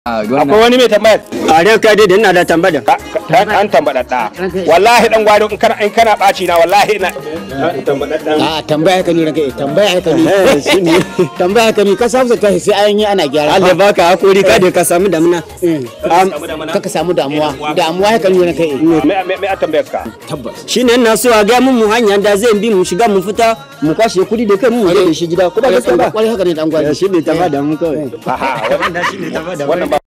Akwai wani mai tambayar? A dai kai dai ina da tambaya. An tambada da. Wallahi dan gwado in kana baci na wallahi ina tambada dan. A tambaya ka ni ranka tambaya ka ni. Shine tambaya ka ni ka samu kai sai an yi ana gyara. Allah baka hakuri ka dai ka samu damuna. Ka samu damuwa. Damuwa ka ni ranka. Me a tambayar ka? Tabbas. Shine ina so a ga mun hanya da zai bi mu shiga mu fita mu kwashe kudi da kai mu je da shi gida. Ko ba gaskiya ba. Kwari haka ne dan gwado. Shine ta ba da mu kawai. Aha, wannan shine ta ba da.